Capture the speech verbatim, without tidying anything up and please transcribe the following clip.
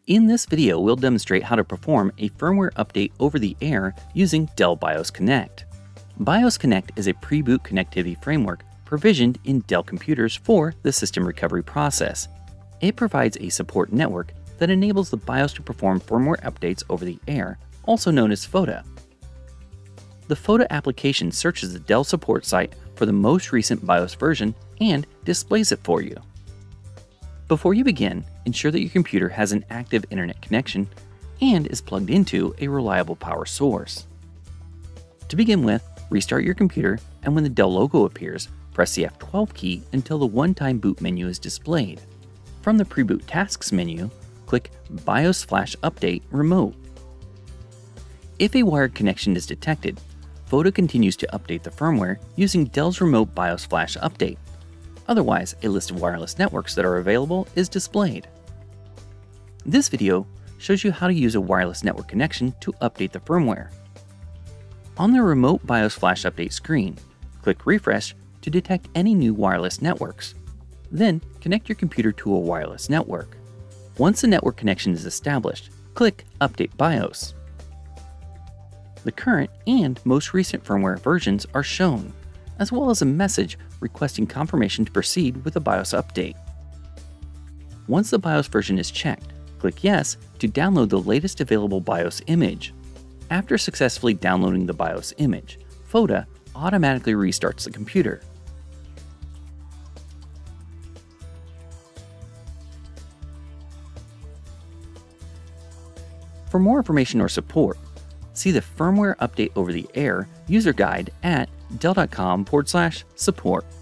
In this video, we'll demonstrate how to perform a firmware update over the air using Dell BIOSConnect. BIOSConnect is a pre-boot connectivity framework provisioned in Dell computers for the system recovery process. It provides a support network that enables the BIOS to perform firmware updates over the air, also known as FOTA. The FOTA application searches the Dell support site for the most recent BIOS version and displays it for you. Before you begin, ensure that your computer has an active internet connection and is plugged into a reliable power source. To begin with, restart your computer, and when the Dell logo appears, press the F twelve key until the one-time boot menu is displayed. From the Pre-boot Tasks menu, click BIOS Flash Update Remote. If a wired connection is detected, FOTA continues to update the firmware using Dell's Remote BIOS Flash Update. Otherwise, a list of wireless networks that are available is displayed. This video shows you how to use a wireless network connection to update the firmware. On the Remote BIOS Flash Update screen, click Refresh to detect any new wireless networks. Then, connect your computer to a wireless network. Once the network connection is established, click Update BIOS. The current and most recent firmware versions are shown, as well as a message requesting confirmation to proceed with the BIOS update. Once the BIOS version is checked, click Yes to download the latest available BIOS image. After successfully downloading the BIOS image, FOTA automatically restarts the computer. For more information or support, see the Firmware Update Over the Air user guide at dell dot com forward slash support.